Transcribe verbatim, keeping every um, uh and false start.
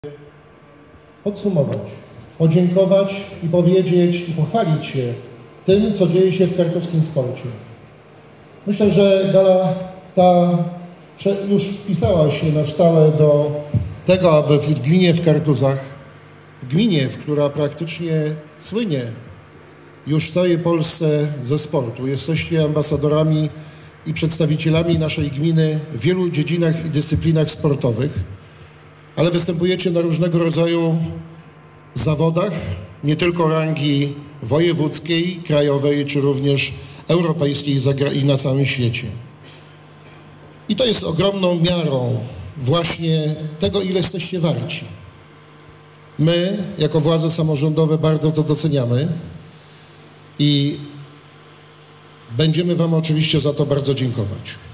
podsumować, podziękować i powiedzieć i pochwalić się tym, co dzieje się w kartowskim sporcie. Myślę, że gala ta już wpisała się na stałe do tego, aby w gminie w Kartuzach, w gminie, w która praktycznie słynie już w całej Polsce ze sportu, jesteście ambasadorami i przedstawicielami naszej gminy w wielu dziedzinach i dyscyplinach sportowych, ale występujecie na różnego rodzaju zawodach, nie tylko rangi wojewódzkiej, krajowej, czy również europejskiej i na całym świecie. I to jest ogromną miarą właśnie tego, ile jesteście warci. My, jako władze samorządowe, bardzo to doceniamy i będziemy Wam oczywiście za to bardzo dziękować.